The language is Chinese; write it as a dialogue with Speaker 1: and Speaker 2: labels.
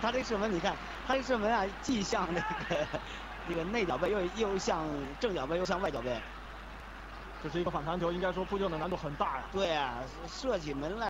Speaker 1: 他这射门，你看他这射门啊，既像那个内脚背，又像正脚背，又像外脚背。
Speaker 2: 这是一个反弹球，应该说扑救的难度很大呀。
Speaker 1: 对啊，射起门来。